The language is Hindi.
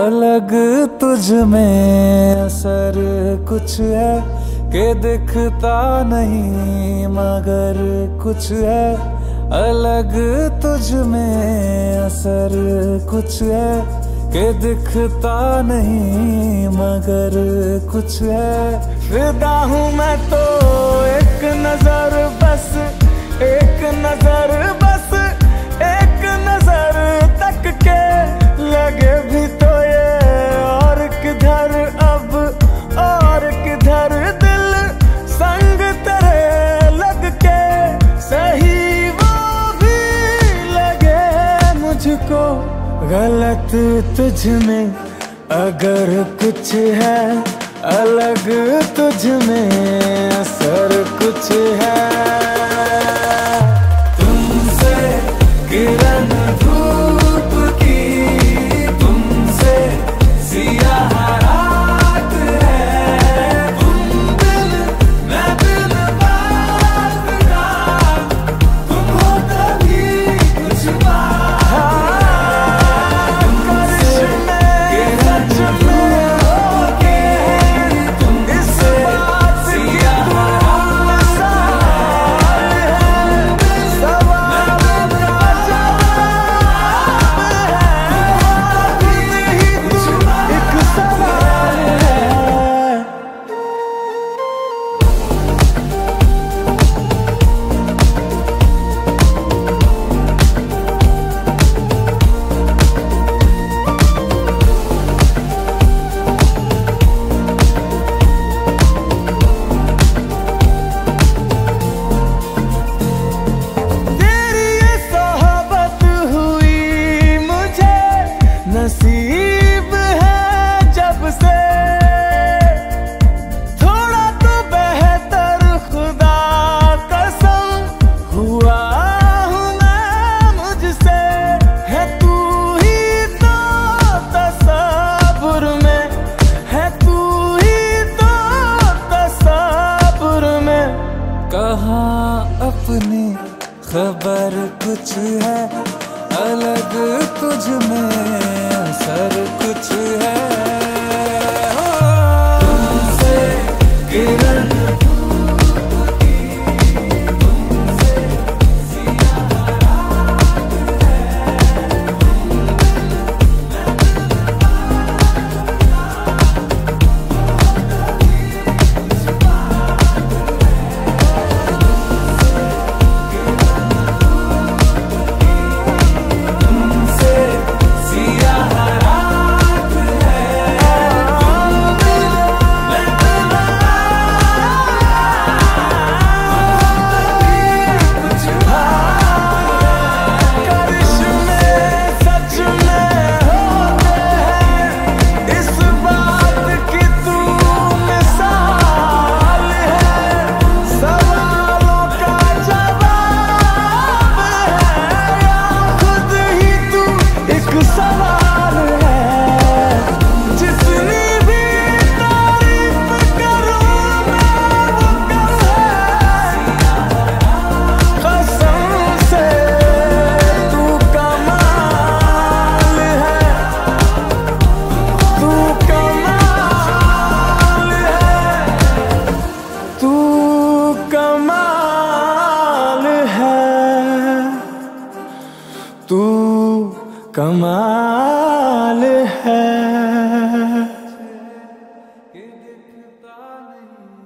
अलग तुझ में असर कुछ है कि दिखता नहीं मगर कुछ है। अलग तुझ में असर कुछ है कि दिखता नहीं मगर कुछ है। फिदा हूँ मैं तो एक नजर बस, एक नजर बस, एक नजर तक के लगे भी तो ये और किधर अब और किधर दिल संग तेरे लग के सही वो भी लगे मुझको गलत तुझ में अगर कुछ है। अलग तुझ में असर कुछ है। तुमसे किरण धूप की, तुमसे सियाह रात है। तुम दिल मैं दिल बात का, तुम हो तभी कुछ बात। नसीब है जब से थोड़ा तो बेहतर खुदा कसम हुआ हूँ मैं मुझसे। है तू ही तो तसव्वुर में, है तू ही तो तसव्वुर में। कहाँ अपनी खबर कुछ है, अलग तुझ में असर कुछ है। तुमसे किरण धूप की, तुमसे सियाह रात है। तू कमाल है।